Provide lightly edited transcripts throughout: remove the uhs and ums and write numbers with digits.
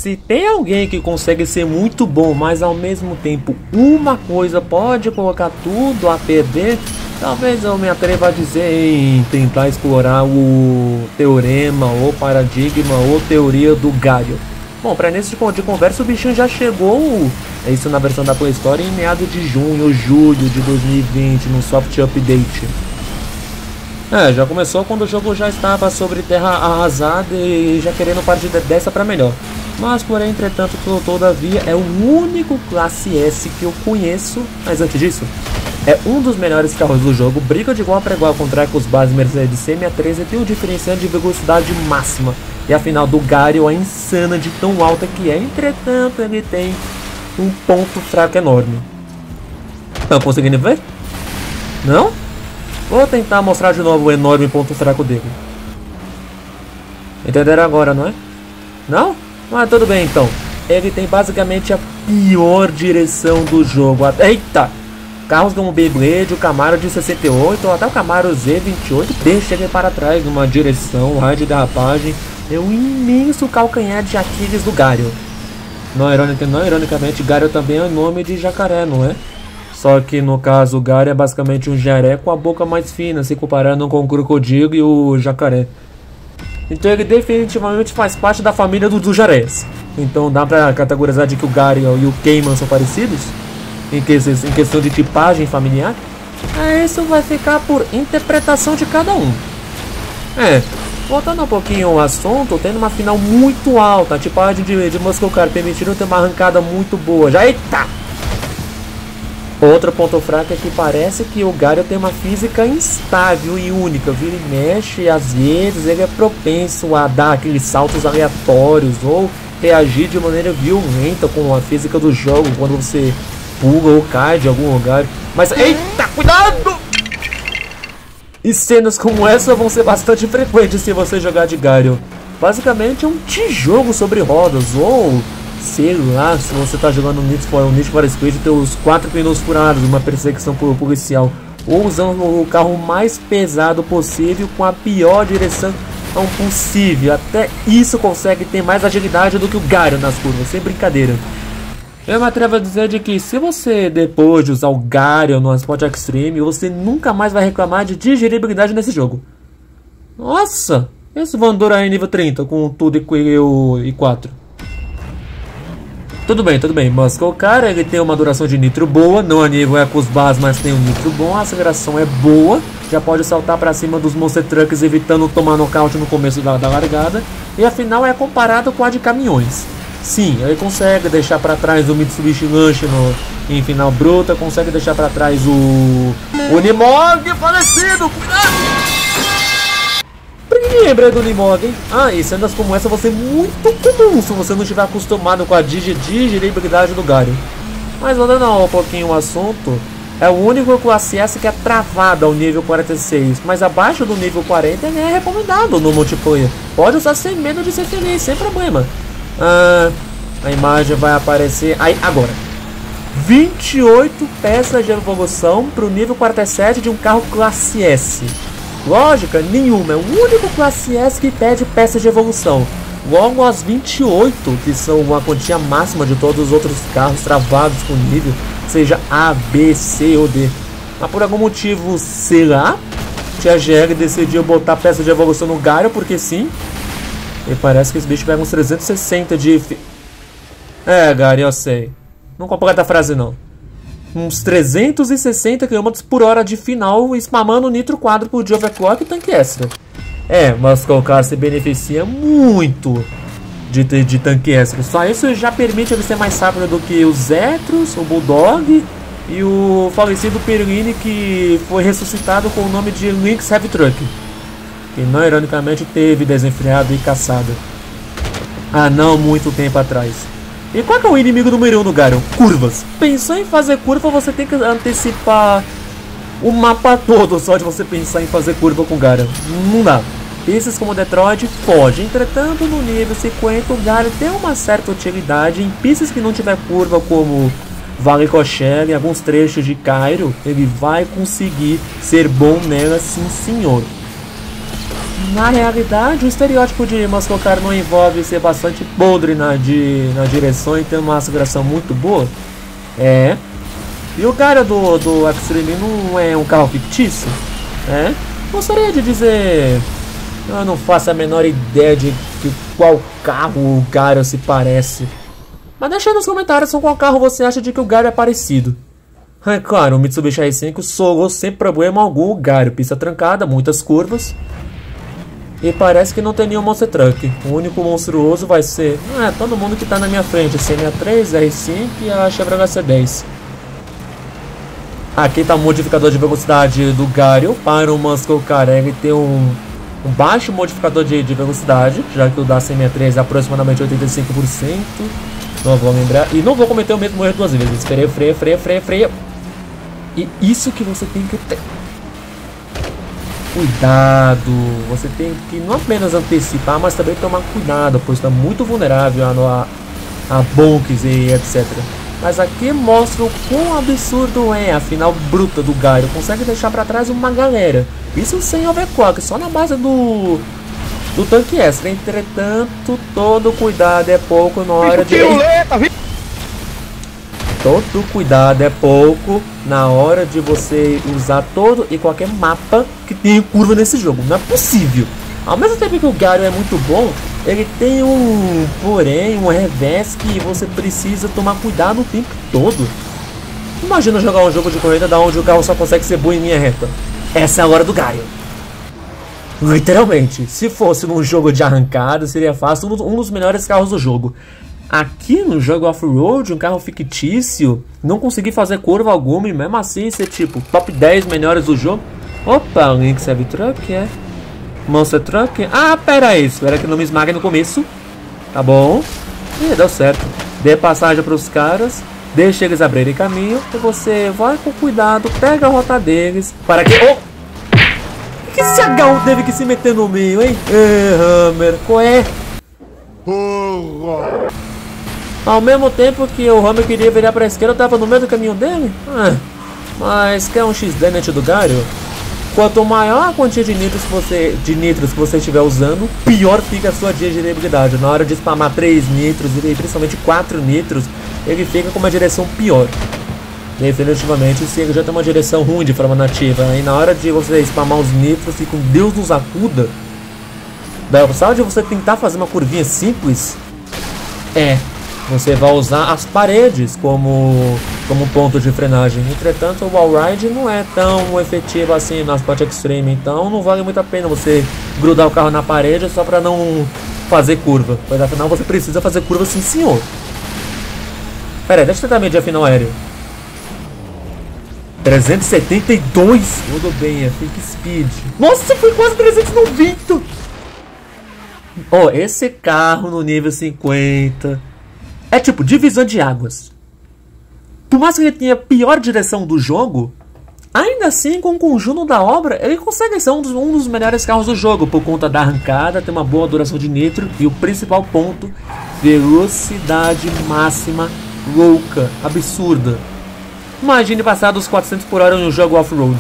Se tem alguém que consegue ser muito bom, mas ao mesmo tempo uma coisa pode colocar tudo a perder, talvez eu me atreva a dizer em tentar explorar o teorema ou paradigma ou teoria do Gario. Bom, para início de conversa, o bichinho já chegou, isso na versão da Play Store, em meados de junho ou julho de 2020, no soft update. Já começou quando o jogo já estava sobre terra arrasada e já querendo partir dessa para melhor. Mas, porém, entretanto, todavia, é o único classe S que eu conheço. Mas antes disso, é um dos melhores carros do jogo, briga de igual para igual contra os bases Mercedes C613 e tem um diferencial de velocidade máxima. E afinal do Gario é insana de tão alta que é, entretanto ele tem um ponto fraco enorme. Estão conseguindo ver? Não? Vou tentar mostrar de novo o enorme ponto fraco dele. Entenderam agora, não é? Não? Mas tudo bem então. Ele tem basicamente a pior direção do jogo. Eita! Carros como o Beyblade, o Camaro de 68 ou até o Camaro Z28 deixa ele para trás numa direção, raio de derrapagem. É um imenso calcanhar de Aquiles do Gario. Não ironicamente, Gario também é o nome de jacaré, não é? Só que no caso, o Gario é basicamente um jaré com a boca mais fina, se comparando com o crocodilo e o jacaré. Então ele definitivamente faz parte da família dos jarés. Então dá pra categorizar de que o Gario e o Cayman são parecidos? Em questão de tipagem familiar? Isso vai ficar por interpretação de cada um. Voltando um pouquinho ao assunto, tendo uma final muito alta, a tipagem de Muscle Car permitindo ter uma arrancada muito boa. Eita! Outro ponto fraco é que parece que o Gario tem uma física instável e única, vira e mexe, e às vezes ele é propenso a dar aqueles saltos aleatórios ou reagir de maneira violenta com a física do jogo quando você pula ou cai de algum lugar. Mas eita, cuidado! E cenas como essa vão ser bastante frequentes se você jogar de Gario. Basicamente é um tijolo sobre rodas, ou sei lá, se você tá jogando Need for Speed, tem os 4 pneus furados, uma perseguição policial, ou usando o carro mais pesado possível com a pior direção possível. Até isso consegue ter mais agilidade do que o Gario nas curvas, sem brincadeira. Eu me atrevo a dizer de que se você depois de usar o Gario no Sport Extreme, você nunca mais vai reclamar de digeribilidade nesse jogo. Nossa, esse Vandora aí nível 30 com tudo e 4. Tudo bem, mas o cara ele tem uma duração de nitro boa, não a nível EcoSBAS, mas tem um nitro bom, a aceleração é boa, já pode saltar para cima dos Monster Trucks evitando tomar nocaute no começo da largada, e afinal é comparado com a de caminhões. Sim, ele consegue deixar para trás o Mitsubishi Lancer em final bruta, consegue deixar para trás o Unimog falecido, cuidado! Por que lembra do Unimog, hein? E cenas como essa vão ser muito comum se você não estiver acostumado com a digeribilidade do Gario. Mas voltando um pouquinho o assunto, é o único classe S que é travado ao nível 46, mas abaixo do nível 40 ele é recomendado no multiplayer. Pode usar sem medo de ser feliz, sem problema. A imagem vai aparecer aí agora. 28 peças de evolução para o nível 47 de um carro classe S. Lógica nenhuma, é o único classe S que pede peças de evolução. Logo as 28, que são uma quantia máxima de todos os outros carros travados com nível, seja A, B, C ou D. Mas por algum motivo, sei lá, Tia GL decidiu botar peça de evolução no Gario, porque sim. E parece que esse bicho pega uns 360 de... Gario, eu sei. Não completa a frase não. Uns 360 km por hora de final, spamando nitro quádruplo de overclock e tanque extra. Mas o cara se beneficia muito de tanque extra. Só isso já permite ele ser mais rápido do que os Zetros, o Bulldog e o falecido Perline, que foi ressuscitado com o nome de Lynx Heavy Truck, que não ironicamente teve desenfreado e caçado há não muito tempo atrás. E qual que é o inimigo número 1 do Gario? Curvas. Pensou em fazer curva, você tem que antecipar o mapa todo só de você pensar em fazer curva com o Gario. Não dá. Pistas como Detroit foge. Entretanto, no nível 50, o Gario tem uma certa utilidade em pistas que não tiver curva, como Vale Coachella e alguns trechos de Cairo. Ele vai conseguir ser bom nela, sim senhor. Na realidade, o estereótipo de Muscle Car não envolve ser bastante podre na direção e ter uma aceleração muito boa. É. E o cara do Extreme não é um carro fictício? É. Gostaria de dizer... Eu não faço a menor ideia de qual carro o Gario se parece. Mas deixa aí nos comentários com qual carro você acha de que o Gario é parecido. É claro, o Mitsubishi R5 solou sem problema algum o Gario. Pista trancada, muitas curvas. E parece que não tem nenhum Monster Truck. O único monstruoso vai ser... todo mundo que tá na minha frente. C63, R5 e a Chevrolet C10. Aqui tá o modificador de velocidade do Gario. Para o Muscle Car ele tem um baixo modificador de velocidade, já que o da C63 é aproximadamente 85%. Não vou lembrar. E não vou cometer o mesmo erro duas vezes. Freia. E isso que você tem que ter. Cuidado. Você tem que não apenas antecipar, mas também tomar cuidado, pois está muito vulnerável a bonks e etc. Mas aqui mostra o quão absurdo é a final bruta do Gario. Consegue deixar para trás uma galera. Isso sem overclock, só na base do tanque extra. Entretanto, todo cuidado é pouco na hora de... Todo cuidado é pouco na hora de você usar todo e qualquer mapa que tenha curva nesse jogo. Não é possível. Ao mesmo tempo que o Gario é muito bom, ele tem um revés que você precisa tomar cuidado o tempo todo. Imagina jogar um jogo de corrida da onde o carro só consegue ser bom em linha reta. Essa é a hora do Gario. Literalmente, se fosse num jogo de arrancada, seria fácil, um dos melhores carros do jogo. Aqui no jogo off-road, um carro fictício, não conseguir fazer curva alguma e mesmo assim ser tipo top 10 melhores do jogo. Opa, Lynx Heavy Truck, é. Monster Truck. Ah, pera aí, espera que não me esmague no começo. Tá bom. Ih, deu certo. Dê passagem para os caras. Deixa eles abrirem caminho. E você vai com cuidado, pega a rota deles. Para que... Oh! Que esse H1 teve que se meter no meio, hein? Hammer, qual é? Ao mesmo tempo que o Hammer queria virar para a esquerda, eu tava no meio do caminho dele? Mas quer um XD do Gario? Quanto maior a quantia de nitros que você estiver usando, pior fica a sua digeribilidade. Na hora de spamar 3 nitros e principalmente 4 nitros, ele fica com uma direção pior. Definitivamente, se ele já tem uma direção ruim de forma nativa, aí na hora de você spamar os nitros e com Deus nos acuda, só de você tentar fazer uma curvinha simples, você vai usar as paredes como ponto de frenagem. Entretanto, o wallride não é tão efetivo assim nas partes extreme, então não vale muito a pena você grudar o carro na parede só para não fazer curva, pois afinal você precisa fazer curva sim, senhor. Pera aí, deixa eu tentar medir a final aéreo. 372? Tudo bem, é fake speed. Nossa, foi quase 390. Ó, esse carro no nível 50 é tipo divisão de águas. Por mais que ele tenha a pior direção do jogo, ainda assim, com o conjunto da obra, ele consegue ser um dos melhores carros do jogo, por conta da arrancada, ter uma boa duração de nitro e o principal ponto, velocidade máxima louca, absurda. Imagine passar dos 400 por hora em um jogo off-road.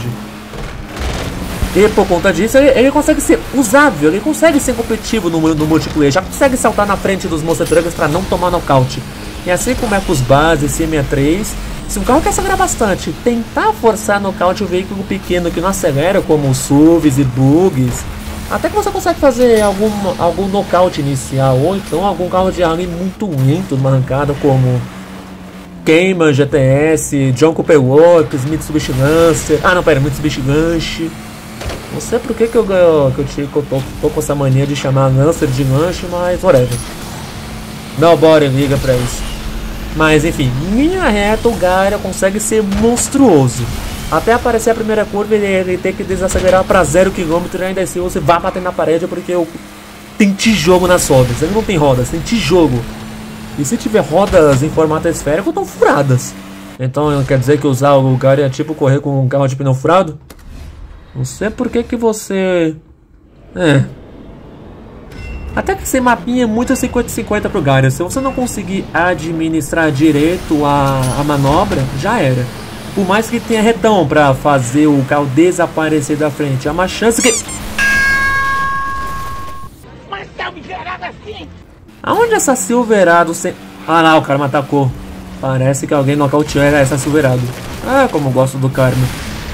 E por conta disso, ele consegue ser usável, ele consegue ser competitivo no multiplayer, já consegue saltar na frente dos Monster Trucks para não tomar nocaute. E assim como é com os bases C63, se um carro quer acelerar bastante, tentar forçar nocaute um veículo pequeno que não acelera, como os SUVs e bugs, até que você consegue fazer algum nocaute inicial, ou então algum carro de rally muito lento numa arrancada, como Cayman GTS, John Cooper Works, Mitsubishi Lancer. Ah, não, pera, Mitsubishi Lanche. Não sei por que eu tô com essa mania de chamar Lancer de lanche, mas whatever. Nobody liga pra isso. Mas enfim, em linha reta o Gario consegue ser monstruoso. Até aparecer a primeira curva ele tem que desacelerar pra 0 km e ainda assim você vai bater na parede porque tem tijolo nas rodas. Ele não tem rodas, tem tijolo. E se tiver rodas em formato esférico, estão furadas. Então quer dizer que usar o Gario é tipo correr com um carro de pneu furado? Não sei por que você... Até que esse mapinha é muito 50-50 pro Gario. Se você não conseguir administrar direito a manobra, já era. Por mais que tenha retão pra fazer o carro desaparecer da frente, há uma chance que... Aonde essa Silverado se... Ah lá, o Karma atacou. Parece que alguém nocauteou essa Silverado. Ah, como eu gosto do Karma.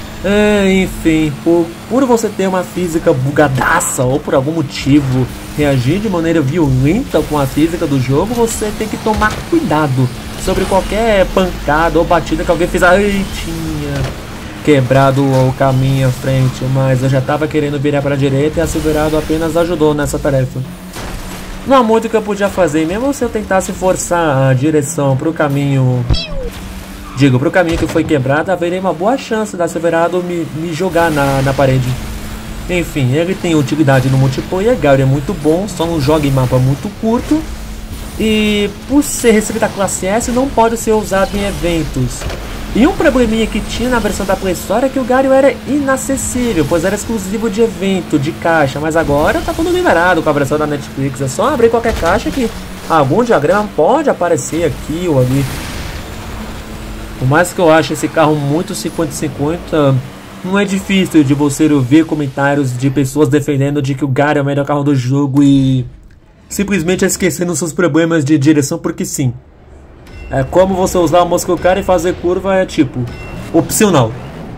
Enfim, por você ter uma física bugadaça ou por algum motivo reagir de maneira violenta com a física do jogo, você tem que tomar cuidado sobre qualquer pancada ou batida que alguém fez. Ai, tinha quebrado o caminho à frente, mas eu já estava querendo virar para a direita e a Silverado apenas ajudou nessa tarefa. Não há muito que eu podia fazer, mesmo se eu tentasse forçar a direção para o caminho... para o caminho que foi quebrado, haveria uma boa chance da Silverado me jogar na parede. Enfim, ele tem utilidade no multiplayer, Gario é muito bom, só não joga em mapa muito curto. E por ser restrito à classe S, não pode ser usado em eventos. E um probleminha que tinha na versão da Play Store é que o Gario era inacessível, pois era exclusivo de evento, de caixa. Mas agora tá tudo liberado com a versão da Netflix, é só abrir qualquer caixa que algum diagrama pode aparecer aqui ou ali. Por mais que eu ache esse carro muito 50-50, não é difícil de você ouvir comentários de pessoas defendendo de que o Gario é o melhor carro do jogo e simplesmente esquecendo seus problemas de direção porque sim. É como você usar o Muscle Car e fazer curva é tipo, opcional.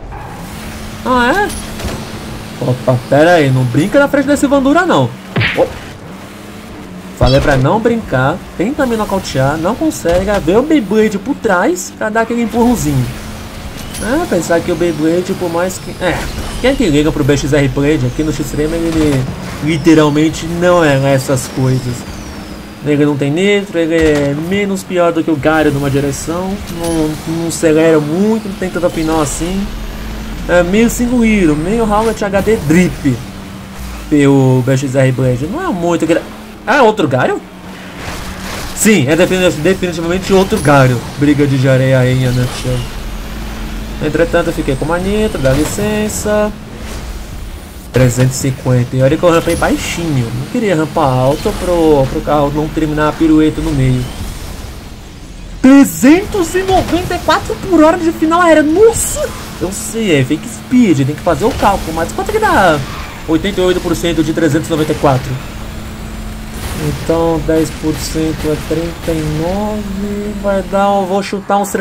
Ah é? Opa, pera aí, não brinca na frente desse Vandura não. Oh. Falei pra não brincar, tenta me nocautear, não consegue, ver o Beyblade por trás pra dar aquele empurrãozinho. Pensar que o Beyblade, por mais que... quem é que liga pro BXR Blade? Aqui no X-Treme ele literalmente não é essas coisas. Ele não tem nitro, ele é menos pior do que o Gario numa direção, não acelera muito, não tem tanta final assim. É meio singuiro, meio Howlett HD Drip. O BXR Blade não é muito... outro Gario? Sim, é definitivamente outro Gario. Briga de areia aí, né? Entretanto, eu fiquei com uma nitro, dá licença. 350. E olha que eu rampei baixinho. Não queria rampar alto pro carro não terminar a pirueta no meio. 394 por hora de final aérea. Nossa! Eu sei, é fake speed, tem que fazer o cálculo. Mas quanto é que dá 88% de 394? Então 10% é 39. Vai dar, vou chutar uns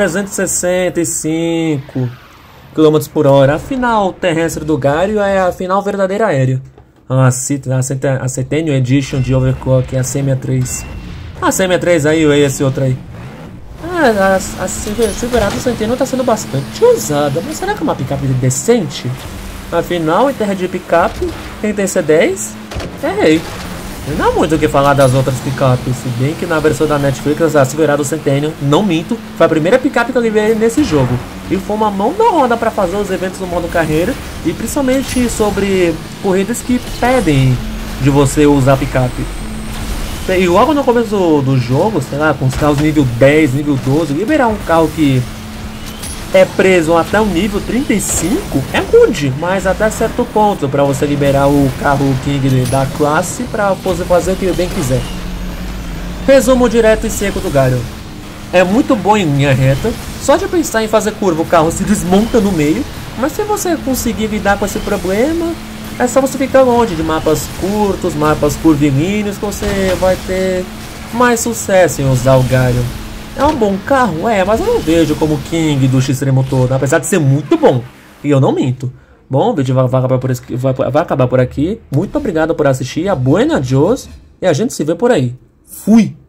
365 km por hora. A final terrestre do Gario é a final verdadeira aérea. A Centennial Edition de Overclock é a C63. A C63 aí, ou esse outro aí. A Silverado Centennial tá sendo bastante usada. Mas será que é uma picape decente? Afinal, em terra de picape, quem tem C10? Errei. Não há muito o que falar das outras picapes, se bem que na versão da Netflix a Silverado Centennial, não minto, foi a primeira picape que eu liberei nesse jogo. E foi uma mão na roda para fazer os eventos no modo carreira, e principalmente sobre corridas que pedem de você usar picape. E logo no começo do jogo, sei lá, com os carros nível 10, nível 12, liberar um carro que é preso até o nível 35 é good, mas até certo ponto para você liberar o carro King da classe para você fazer o que bem quiser. Resumo direto e seco do Gario. É muito bom em linha reta, só de pensar em fazer curva o carro se desmonta no meio, mas se você conseguir lidar com esse problema, é só você ficar longe de mapas curtos, mapas curvilíneos, que você vai ter mais sucesso em usar o Gario. É um bom carro? Mas eu não vejo como King do X-Treme todo, apesar de ser muito bom. E eu não minto. Bom, o vídeo vai acabar por aqui. Muito obrigado por assistir. A buena Dios. E a gente se vê por aí. Fui!